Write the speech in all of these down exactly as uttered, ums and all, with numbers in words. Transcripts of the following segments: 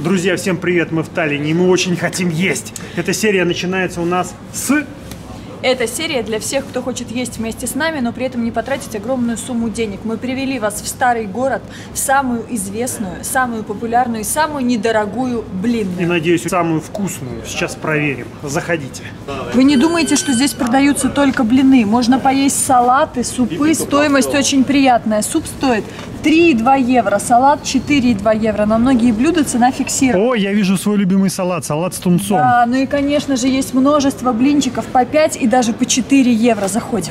Друзья, всем привет, мы в Таллине, и мы очень хотим есть. Эта серия начинается у нас с... Эта серия для всех, кто хочет есть вместе с нами, но при этом не потратить огромную сумму денег. Мы привели вас в старый город, в самую известную, самую популярную и самую недорогую блинную. И, надеюсь, самую вкусную. Сейчас проверим. Заходите. Вы не думаете, что здесь продаются только блины? Можно поесть салаты, супы. Стоимость очень приятная. Суп стоит три и два евро, салат четыре и два евро. На многие блюда цена фиксирована. О, я вижу свой любимый салат, салат с тунцом. Да, ну и, конечно же, есть множество блинчиков по пять и даже по четыре евро. Заходим.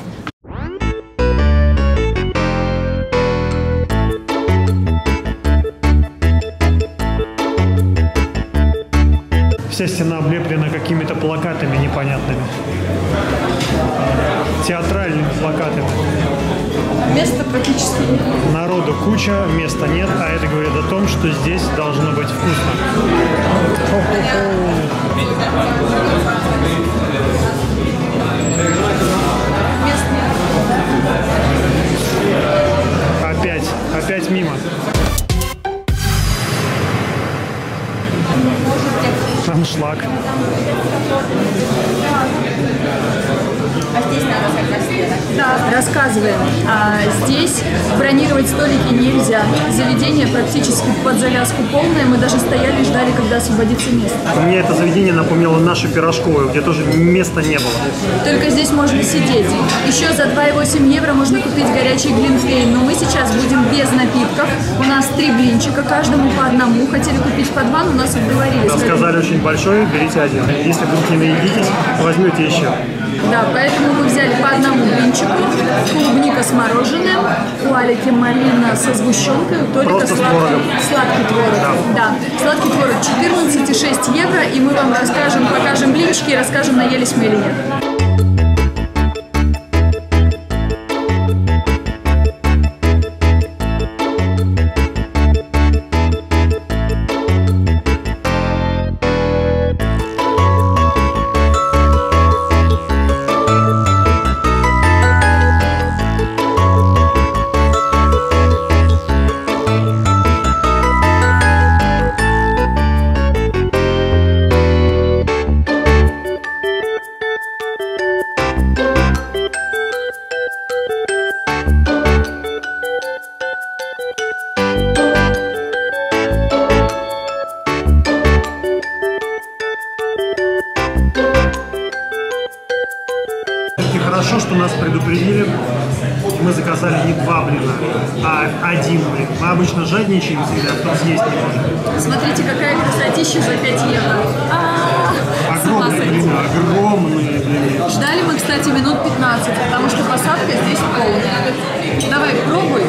Вся стена облеплена какими-то плакатами непонятными. Театральными плакатами. Места практически нет. Народу куча, места нет, а это говорит о том, что здесь должно быть вкусно. Мест нет. Опять, опять мимо. Аншлаг. А здесь надо согласиться. Да, рассказываем. А здесь бронировать столики нельзя. Заведение практически под завязку полное. Мы даже стояли и ждали, когда освободится место. Мне это заведение напомнило нашу пирожковую, где тоже места не было. Только здесь можно сидеть. Еще за два и восемь евро можно купить горячий глинтвейн. Но мы сейчас будем без напитков. У нас три блинчика, каждому по одному. Хотели купить по два, но у нас отговорились. Сказали очень большой, берите один. Если вдруг не наедитесь, возьмете еще. Да, поэтому мы взяли по одному блинчику, клубника с мороженым, у Алики малина со сгущенкой, у Толика Просто сладкий, сладкий творог. Да. Да, сладкий творог четырнадцать и шесть евро, и мы вам расскажем, покажем блинчики и расскажем, наелись мы или нет. Хорошо, что нас предупредили. Мы заказали не два блина, а один блин. Мы обычно жадничаем всегда, кто съесть не может. Смотрите, какая красотища за пять евро. Огромные блины, огромные блины. Ждали мы, кстати, минут пятнадцать, потому что посадка здесь полная. Давай, пробуй.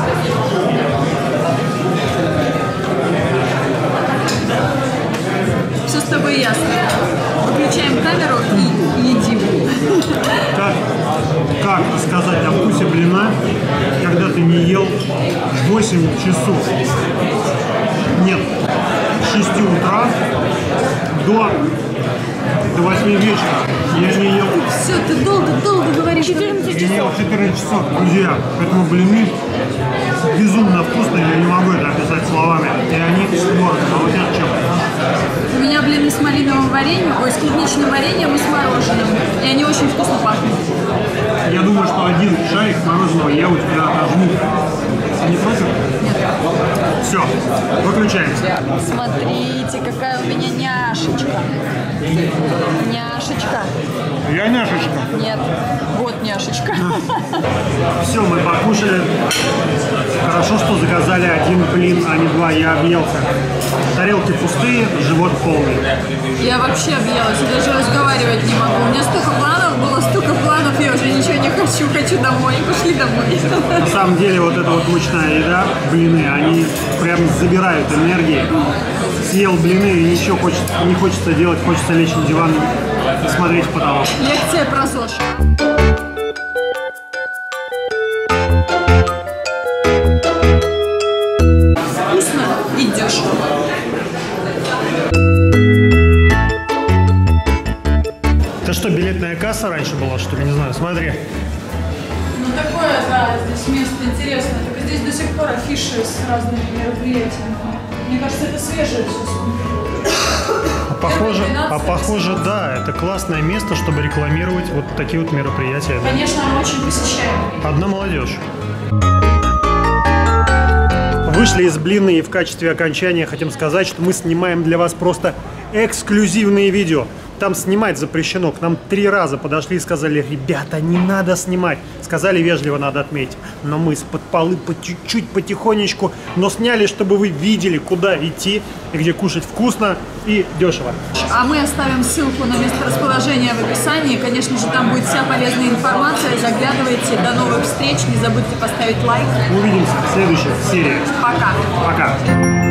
Все с тобой ясно. Выключаем камеру и едим. Как, как рассказать о вкусе блина, когда ты не ел восемь часов? Нет, с шести утра до, до восьми вечера я не ел. Все, ты долго-долго говоришь. четырнадцать Я ел часов. четырнадцать часов, друзья. Поэтому блины безумно вкусные, я не могу это описать словами. И они с творогом, а у тебя чем? У меня блины с малиновым вареньем, ой, с клубничным вареньем и с мороженым. И они очень вкусно пахнут. Я думаю, что один шарик мороженого я у тебя отожму. Не против? Нет. Все, выключаемся. Смотрите, какая у меня няшечка. Няшечка. Я няшечка. Нет, вот няшечка. Все, мы покушали. Хорошо, что заказали один блин, а не два. Я объелся. Тарелки пустые, живот полный. Я вообще объелась, я даже разговаривать не могу. У меня столько планов было, столько планов, я уже ничего не хочу, хочу домой. Пошли домой. На самом деле, вот эта вот мучная еда, блины, они прям забирают энергии. Съел блины и ничего хочет, не хочется делать, хочется лечь на диван и смотреть в потолок. Лекция про ЗОЖ. Вкусно и дешево. Это что, билетная касса раньше была, что ли? Не знаю, смотри. Ну такое, да, здесь место интересное. Только здесь до сих пор афиши с разными мероприятиями. Мне кажется, это свежее все. А похоже, а похоже, да, это классное место, чтобы рекламировать вот такие вот мероприятия. Конечно, оно очень посещаемо. Одна молодежь. Вышли из Блины, и в качестве окончания хотим сказать, что мы снимаем для вас просто эксклюзивные видео. Там снимать запрещено. К нам три раза подошли и сказали: ребята, не надо снимать. Сказали вежливо, надо отметить. Но мы из-под полы по чуть-чуть, потихонечку, но сняли, чтобы вы видели, куда идти и где кушать вкусно и дешево. А мы оставим ссылку на месторасположение в описании. Конечно же, там будет вся полезная информация. Заглядывайте. До новых встреч. Не забудьте поставить лайк. Увидимся в следующей серии. Пока. Пока.